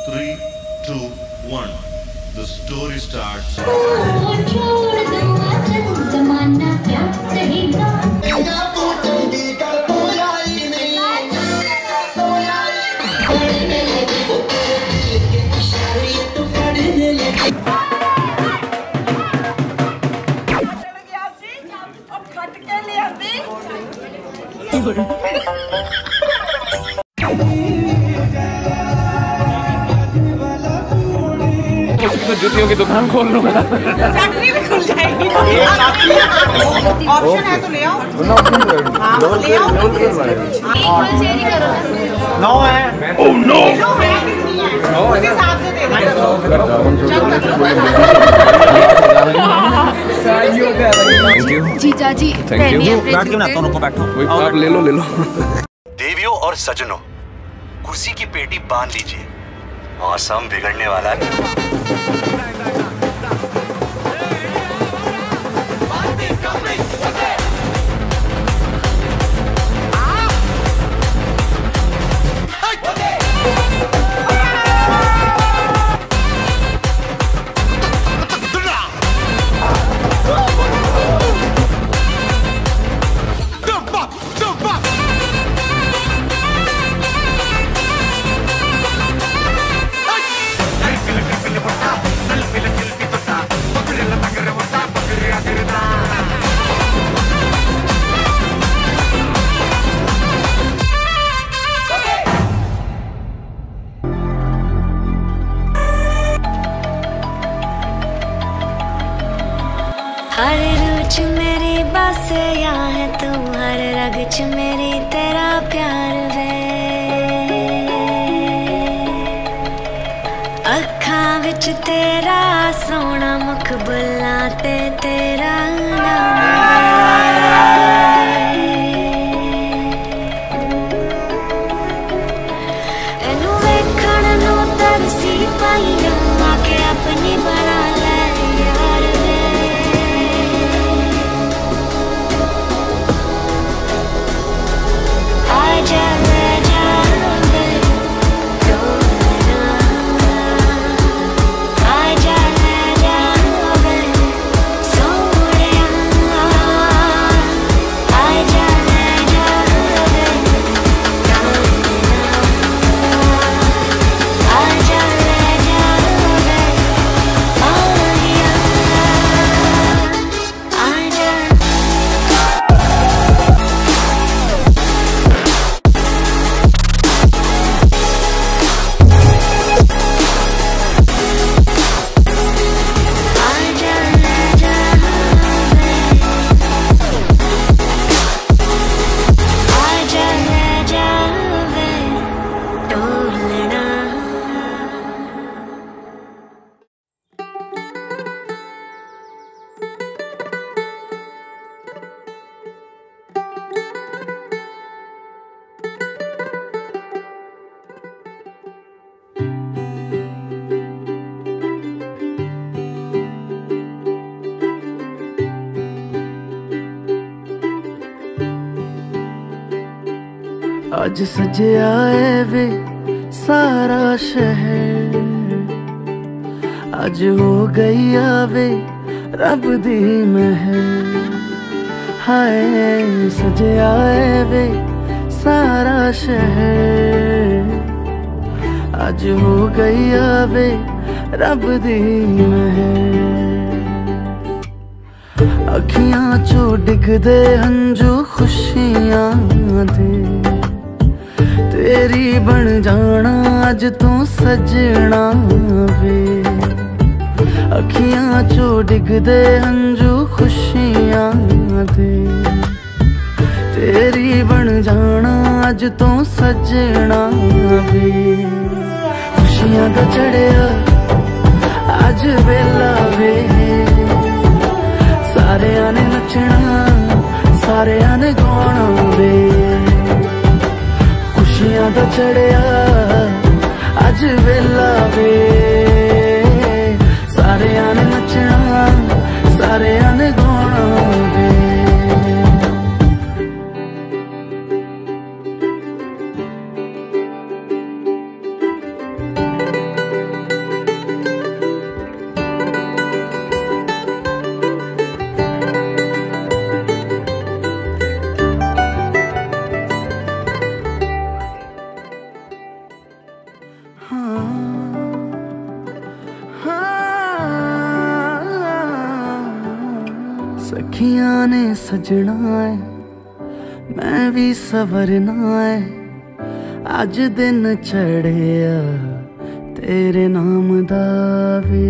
3, 2, 1. The story starts. तो जूतियों की दुकान खोल लूंगा। फैक्ट्री भी खुल जाएगी। ऑप्शन है तो ले आओ। ले आओ। नो है। Oh no. उस हिसाब से दे दो। जीजा जी पहनिए अपने बैठ के मैं आता हूँ, रुको बैठो। आप ले लो ले लो। देवियों और सज्जनों, कुर्सी की पेटी बांध लीजिए, मौसम बिगड़ने वाला है। हर रूच मेरी बासिया है तू, हर रग च मेरी तेरा प्यार वे, अखां विच तेरा सोना मुख बुल्लां ते तेरा नाम एनू वेखण नू तरसी पाईयां, आके अपनी बना ले यार वे। आजा ले जा वे डोलना, आजा ले जा वे सोहणिया, आजा ले जा वे डोलना, आजा ले जा वे आहिया, आजा। आज सजया है वे सारा शहर, आज हो गई आवे रब दी महर। हाय सजया है वे सारा शहर, आज हो गई आवे रब दी महर। अखियां चो डिगदे हंजू खुशियां दे, तेरी बन जाना अज तू सजना वे। अखियां चो डिगदे हंजू खुशियां दे, तेरी बन जाना अज तू सजना वे। खुशियां दा चढ़िया अज वेला वे, सारेयां ने नचना सारेयां ने गाना वे। खुशियां दा चढ़िया अज वेला वे, सारेयां ने नचना सारेयां ने गाना वे। सजना है मैं भी सवरना है अज दिन चढ़िया तेरे नाम दा वे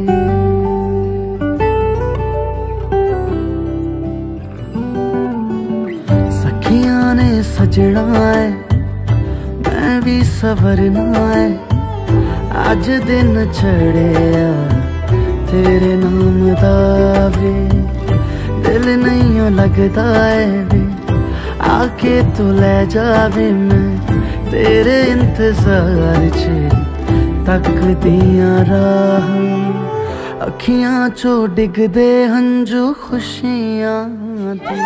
सखियां ने सजना है मैं भी सवरना है अज दिन चढ़िया तेरे नाम दा वे दिल नहीं लगता है वे आके तू ले जावे मैं तेरे इंतजार च तक दियां राह अखियां चो डिगदे हंजू खुशियां दी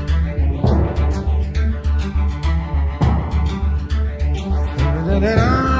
da da da